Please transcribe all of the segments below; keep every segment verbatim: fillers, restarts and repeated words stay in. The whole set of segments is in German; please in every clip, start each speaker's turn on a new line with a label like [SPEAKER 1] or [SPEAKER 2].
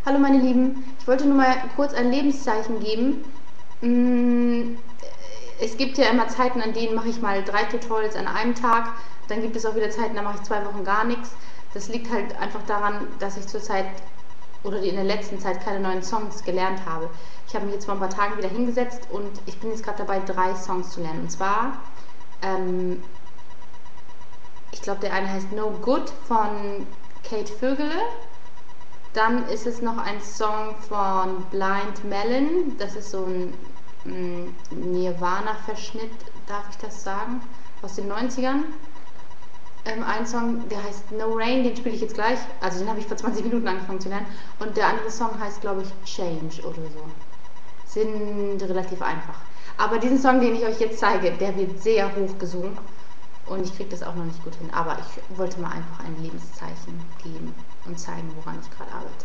[SPEAKER 1] Hallo meine Lieben, ich wollte nur mal kurz ein Lebenszeichen geben. Es gibt ja immer Zeiten, an denen mache ich mal drei Tutorials an einem Tag. Dann gibt es auch wieder Zeiten, da mache ich zwei Wochen gar nichts. Das liegt halt einfach daran, dass ich zurzeit oder in der letzten Zeit keine neuen Songs gelernt habe. Ich habe mich jetzt vor ein paar Tagen wieder hingesetzt und ich bin jetzt gerade dabei, drei Songs zu lernen. Und zwar, ähm, ich glaube, der eine heißt No Good von Kate Vögele. Dann ist es noch ein Song von Blind Melon. Das ist so ein mm, Nirvana-Verschnitt, darf ich das sagen, aus den neunzigern. Ähm, ein Song, der heißt No Rain, den spiele ich jetzt gleich. Also den habe ich vor zwanzig Minuten angefangen zu lernen. Und der andere Song heißt, glaube ich, Change oder so. Sind relativ einfach. Aber diesen Song, den ich euch jetzt zeige, der wird sehr hoch gesungen. Und ich kriege das auch noch nicht gut hin. Aber ich wollte mal einfach ein Lebenszeichen geben und zeigen, woran ich gerade arbeite.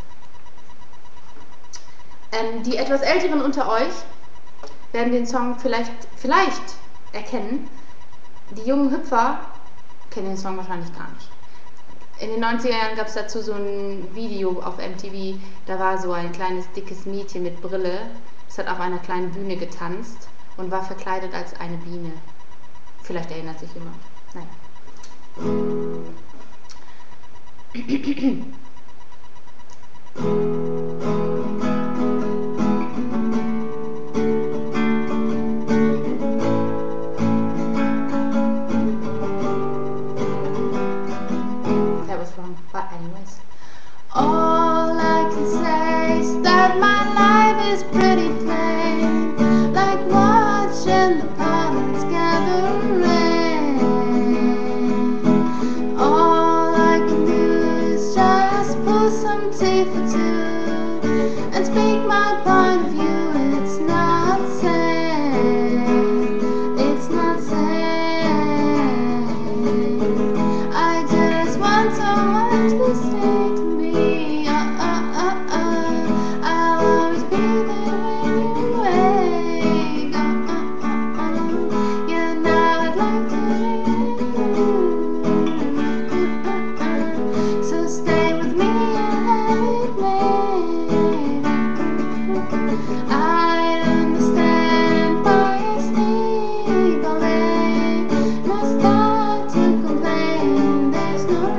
[SPEAKER 1] Ähm, die etwas Älteren unter euch werden den Song vielleicht, vielleicht erkennen. Die jungen Hüpfer kennen den Song wahrscheinlich gar nicht. In den neunziger Jahren gab es dazu so ein Video auf M T V, da war so ein kleines, dickes Mädchen mit Brille. Es hat auf einer kleinen Bühne getanzt und war verkleidet als eine Biene. Vielleicht erinnert sich jemand. Nein. That was wrong, but anyways. All I can say is that my life is pretty plain, like watching the pilots gather rain. All I can do is just pull some teeth for two and speak my point of view. It's not sane, it's not sane. I just want someone to stay to me. Uh, uh, uh, uh. I'll always be there when you wake. Uh, uh, uh, uh. You know I'd like to be. So stay with me and have it made. I understand why I sleep all day. No start to complain, there's no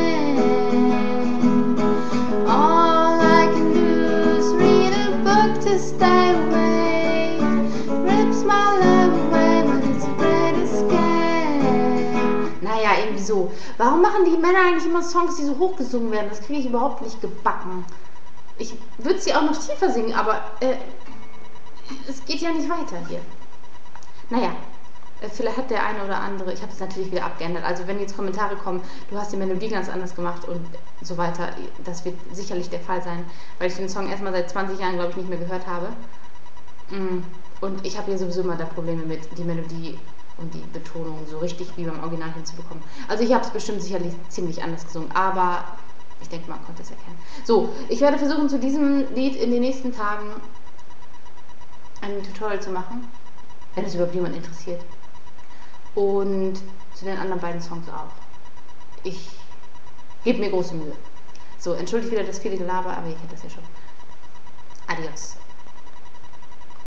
[SPEAKER 1] rain. All I can do is read a book to stay awake. Rips my love away, but it's a great escape. Naja, irgendwie so. Warum machen die Männer eigentlich immer Songs, die so hochgesungen werden? Das kriege ich überhaupt nicht gebacken. Ich würde sie auch noch tiefer singen, aber äh, es geht ja nicht weiter hier. Naja, äh, vielleicht hat der eine oder andere, ich habe es natürlich wieder abgeändert, also wenn jetzt Kommentare kommen, du hast die Melodie ganz anders gemacht und so weiter, das wird sicherlich der Fall sein, weil ich den Song erstmal seit zwanzig Jahren, glaube ich, nicht mehr gehört habe. Und ich habe hier sowieso immer da Probleme mit, die Melodie und die Betonung so richtig wie beim Original hinzubekommen. Also ich habe es bestimmt sicherlich ziemlich anders gesungen, aber ich denke, man konnte es erkennen. So, ich werde versuchen, zu diesem Lied in den nächsten Tagen ein Tutorial zu machen, wenn es überhaupt jemand interessiert. Und zu den anderen beiden Songs auch. Ich gebe mir große Mühe. So, entschuldigt wieder das viele Gelaber, aber ihr kennt das ja schon. Adios.